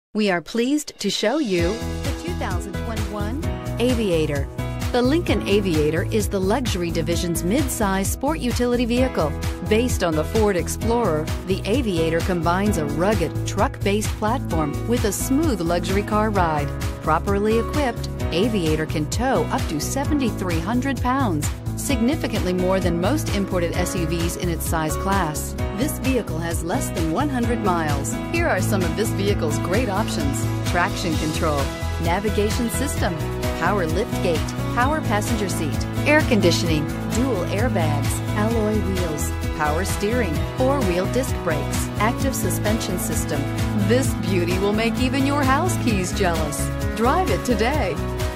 We are pleased to show you the 2021 Aviator. The Lincoln Aviator is the luxury division's mid-size sport utility vehicle. Based on the Ford Explorer, the Aviator combines a rugged, truck-based platform with a smooth luxury car ride. Properly equipped, Aviator can tow up to 7,300 pounds, significantly more than most imported SUVs in its size class. This vehicle has less than 100 miles. Here are some of this vehicle's great options: traction control, navigation system, power liftgate, power passenger seat, air conditioning, dual airbags, alloy wheels, power steering, four-wheel disc brakes, active suspension system. This beauty will make even your house keys jealous. Drive it today.